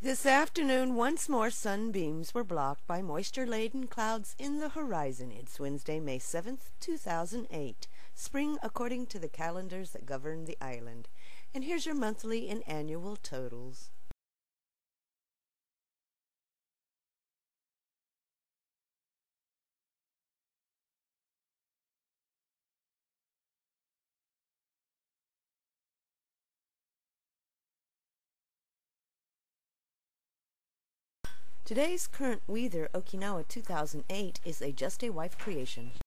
This afternoon, once more sunbeams were blocked by moisture-laden clouds in the horizon. It's Wednesday, May 7th, 2008. Spring according to the calendars that govern the island. And here's your monthly and annual totals. Today's current WE-ther Okinawa 2008 is a Just a Wife creation.